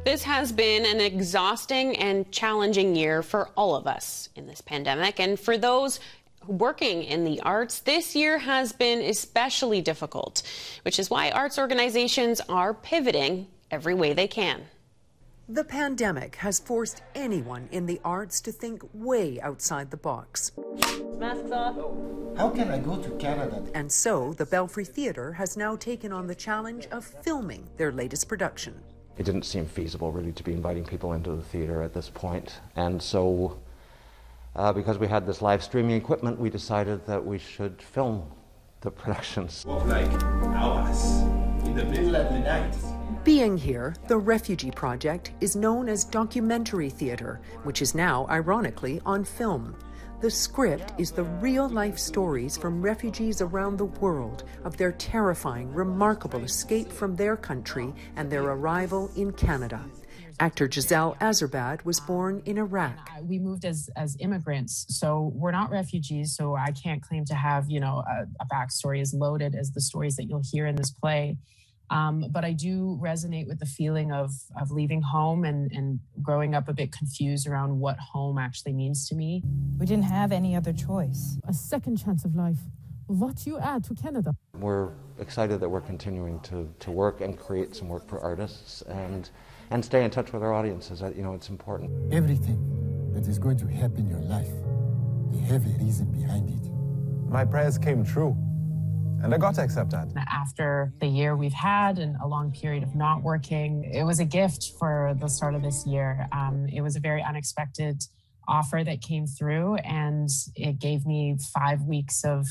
This has been an exhausting and challenging year for all of us in this pandemic. And for those working in the arts, this year has been especially difficult, which is why arts organizations are pivoting every way they can. The pandemic has forced anyone in the arts to think way outside the box. Masks off. How can I go to Canada? And so the Belfry Theatre has now taken on the challenge of filming their latest production. It didn't seem feasible really to be inviting people into the theatre at this point. And so because we had this live streaming equipment, we decided that we should film the productions. Walk like hours in the middle of the night. Being Here, the Refugee Project, is known as documentary theatre, which is now, ironically, on film. The script is the real-life stories from refugees around the world of their terrifying, remarkable escape from their country and their arrival in Canada. Actor Giselle Azerbad was born in Iraq. We moved as immigrants, so we're not refugees, so I can't claim to have, a backstory as loaded as the stories that you'll hear in this play. But I do resonate with the feeling of leaving home and growing up a bit confused around what home actually means to me. We didn't have any other choice. A second chance of life. What do you add to Canada? We're excited that we're continuing to work and create some work for artists and stay in touch with our audiences. It's important. Everything that is going to happen in your life, they have a reason behind it. My prayers came true. And I got to accept that. After the year we've had and a long period of not working, it was a gift for the start of this year. It was a very unexpected offer that came through, and it gave me 5 weeks of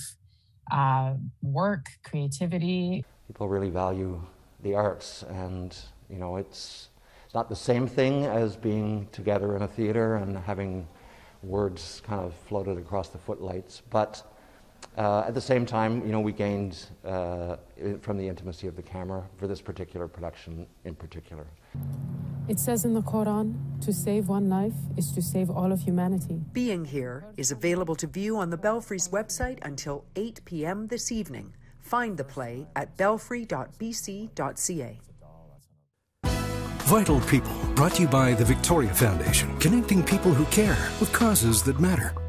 work, creativity. People really value the arts, and it's not the same thing as being together in a theater and having words kind of floated across the footlights, but at the same time, we gained from the intimacy of the camera for this particular production in particular. It says in the Quran, to save one life is to save all of humanity. Being Here is available to view on the Belfry's website until 8 p.m. this evening. Find the play at belfry.bc.ca. Vital People, brought to you by the Victoria Foundation, connecting people who care with causes that matter.